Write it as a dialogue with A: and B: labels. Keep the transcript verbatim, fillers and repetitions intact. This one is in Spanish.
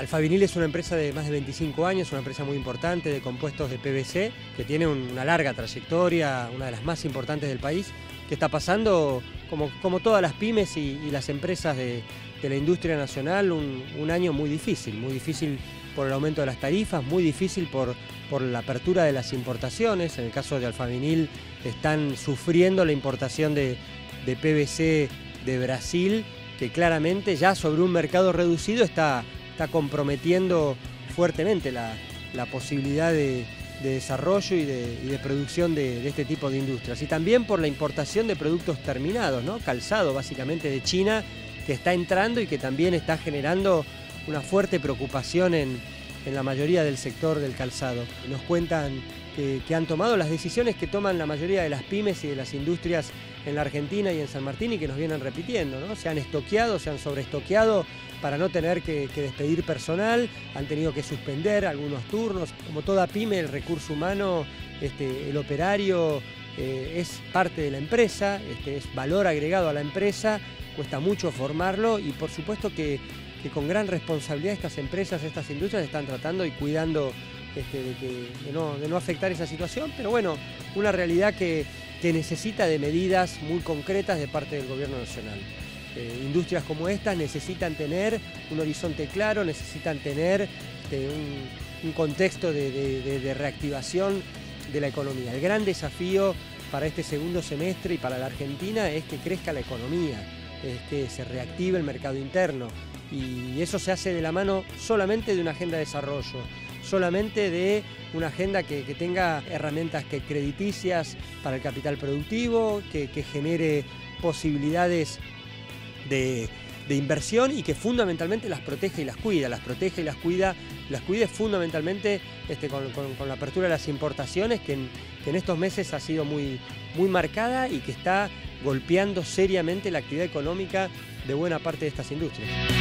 A: Alfavinil es una empresa de más de veinticinco años, una empresa muy importante de compuestos de P V C, que tiene una larga trayectoria, una de las más importantes del país, que está pasando, como, como todas las pymes y, y las empresas de, de la industria nacional, un, un año muy difícil, muy difícil por el aumento de las tarifas, muy difícil por, por la apertura de las importaciones. En el caso de Alfavinil están sufriendo la importación de, de P V C de Brasil, que claramente ya sobre un mercado reducido está, está comprometiendo fuertemente la, la posibilidad de, de desarrollo y de, y de producción de, de este tipo de industrias. Y también por la importación de productos terminados, ¿no? Calzado básicamente de China, que está entrando y que también está generando una fuerte preocupación en, en la mayoría del sector del calzado. Nos cuentan que, que han tomado las decisiones que toman la mayoría de las pymes y de las industrias en la Argentina y en San Martín y que nos vienen repitiendo, ¿no? Se han estoqueado, se han sobreestoqueado para no tener que, que despedir personal, han tenido que suspender algunos turnos. Como toda pyme, el recurso humano, este, el operario, eh, es parte de la empresa, este, es valor agregado a la empresa, cuesta mucho formarlo y por supuesto que, que con gran responsabilidad estas empresas, estas industrias están tratando y cuidando este, de, que, de, no, de no afectar esa situación, pero bueno, una realidad que, que necesita de medidas muy concretas de parte del gobierno nacional. Eh, industrias como estas necesitan tener un horizonte claro, necesitan tener este, un, un contexto de, de, de, de reactivación de la economía. El gran desafío para este segundo semestre y para la Argentina es que crezca la economía, es que se reactive el mercado interno y eso se hace de la mano solamente de una agenda de desarrollo, solamente de una agenda que, que tenga herramientas que crediticias para el capital productivo, que, que genere posibilidades de, de inversión y que fundamentalmente las protege y las cuida, las protege y las cuida, las cuide fundamentalmente este, con, con, con la apertura de las importaciones que en, que en estos meses ha sido muy, muy marcada y que está golpeando seriamente la actividad económica de buena parte de estas industrias.